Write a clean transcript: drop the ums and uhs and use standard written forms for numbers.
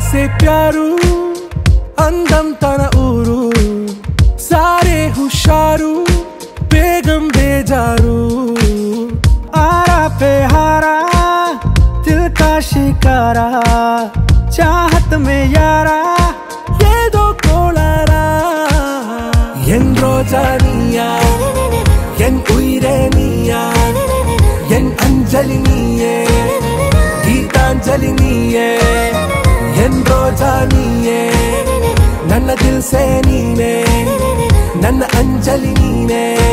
से प्यारू अंदम तना ऊरू सारे हुशारू बेगम बेजारू आरा पे हारा दिल का शिकारा चाहत में यारा ये दो कोलारा एन रोजानिया एन उइरेनिया एन अंजलि नीये गीतांजलि नीये एन रोजा नीये नन्ना दिल से नीने नन्ना अंजलि नीने